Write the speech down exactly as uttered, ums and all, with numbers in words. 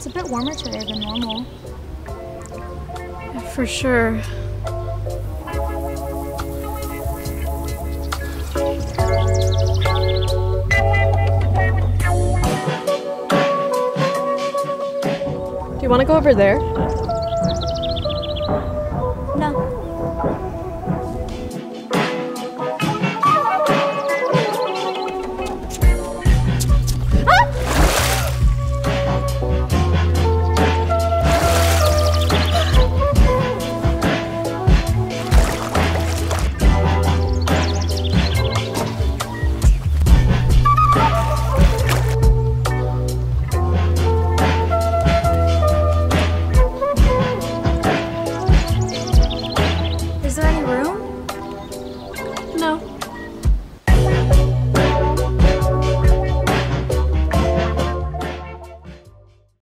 It's a bit warmer today than normal. Yeah, for sure. Do you want to go over there?